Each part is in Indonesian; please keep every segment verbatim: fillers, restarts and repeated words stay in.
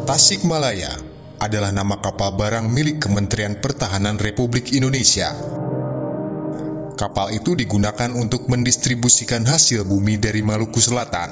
Tasikmalaya adalah nama kapal barang milik Kementerian Pertahanan Republik Indonesia. Kapal itu digunakan untuk mendistribusikan hasil bumi dari Maluku Selatan.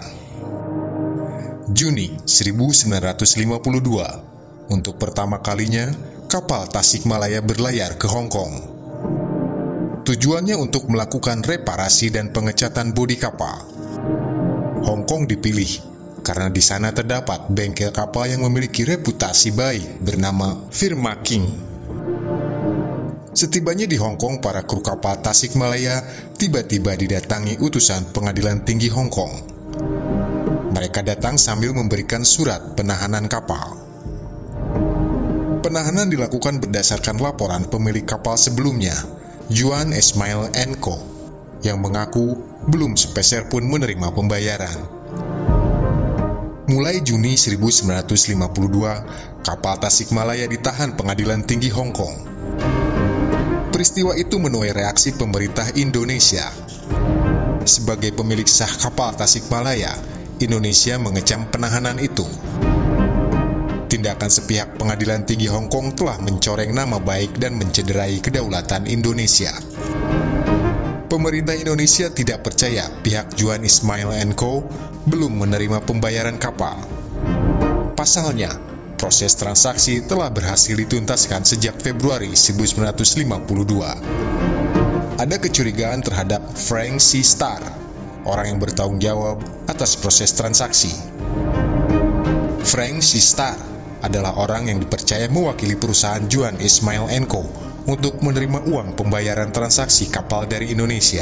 Juni seribu sembilan ratus lima puluh dua, untuk pertama kalinya, kapal Tasikmalaya berlayar ke Hong Kong. Tujuannya untuk melakukan reparasi dan pengecatan bodi kapal. Hong Kong dipilih karena di sana terdapat bengkel kapal yang memiliki reputasi baik bernama Firma King. Setibanya di Hong Kong, para kru kapal Tasikmalaya tiba-tiba didatangi utusan Pengadilan Tinggi Hong Kong. Mereka datang sambil memberikan surat penahanan kapal. Penahanan dilakukan berdasarkan laporan pemilik kapal sebelumnya, Juan Ismail and Co, yang mengaku belum sepeser pun menerima pembayaran. Mulai Juni seribu sembilan ratus lima puluh dua, kapal Tasikmalaya ditahan Pengadilan Tinggi Hong Kong. Peristiwa itu menuai reaksi pemerintah Indonesia. Sebagai pemilik sah kapal Tasikmalaya, Indonesia mengecam penahanan itu. Tindakan sepihak Pengadilan Tinggi Hong Kong telah mencoreng nama baik dan mencederai kedaulatan Indonesia. Pemerintah Indonesia tidak percaya pihak Juan Ismail and Co belum menerima pembayaran kapal. Pasalnya, proses transaksi telah berhasil dituntaskan sejak Februari seribu sembilan ratus lima puluh dua. Ada kecurigaan terhadap Frank C. Starr, orang yang bertanggung jawab atas proses transaksi. Frank C. Starr adalah orang yang dipercaya mewakili perusahaan Juan Ismail and Co untuk menerima uang pembayaran transaksi kapal dari Indonesia.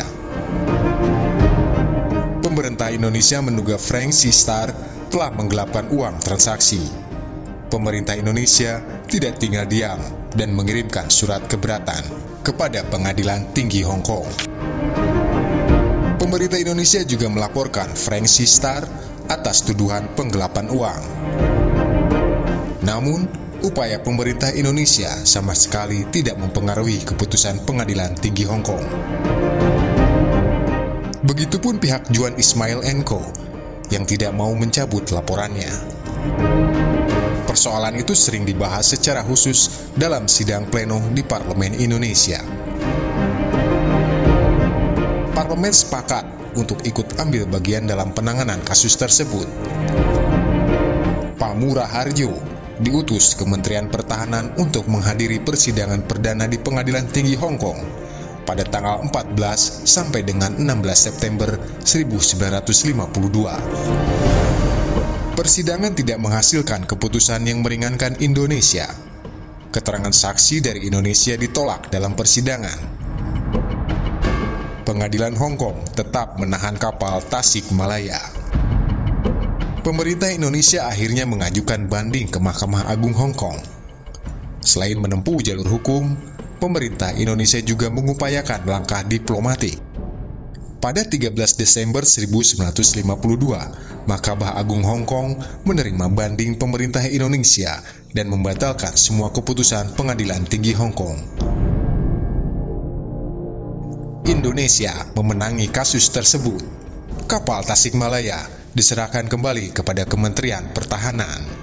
Pemerintah Indonesia menduga Frank C. Starr telah menggelapkan uang transaksi. Pemerintah Indonesia tidak tinggal diam dan mengirimkan surat keberatan kepada Pengadilan Tinggi Hong Kong. Pemerintah Indonesia juga melaporkan Frank C. Starr atas tuduhan penggelapan uang. Namun, upaya pemerintah Indonesia sama sekali tidak mempengaruhi keputusan Pengadilan Tinggi Hong Kong. Begitupun pihak Juan Ismail and Co yang tidak mau mencabut laporannya. Persoalan itu sering dibahas secara khusus dalam sidang pleno di Parlemen Indonesia. Parlemen sepakat untuk ikut ambil bagian dalam penanganan kasus tersebut. Pak Murah Harjo diutus Kementerian Pertahanan untuk menghadiri persidangan perdana di Pengadilan Tinggi Hong Kong pada tanggal empat belas sampai dengan enam belas September seribu sembilan ratus lima puluh dua. Persidangan tidak menghasilkan keputusan yang meringankan Indonesia. Keterangan saksi dari Indonesia ditolak dalam persidangan. Pengadilan Hong Kong tetap menahan kapal Tasikmalaya. Pemerintah Indonesia akhirnya mengajukan banding ke Mahkamah Agung Hong Kong. Selain menempuh jalur hukum, pemerintah Indonesia juga mengupayakan langkah diplomatik. Pada tiga belas Desember seribu sembilan ratus lima puluh dua, Mahkamah Agung Hong Kong menerima banding pemerintah Indonesia dan membatalkan semua keputusan Pengadilan Tinggi Hong Kong. Indonesia memenangi kasus tersebut. Kapal Tasikmalaya diserahkan kembali kepada Kementerian Pertahanan.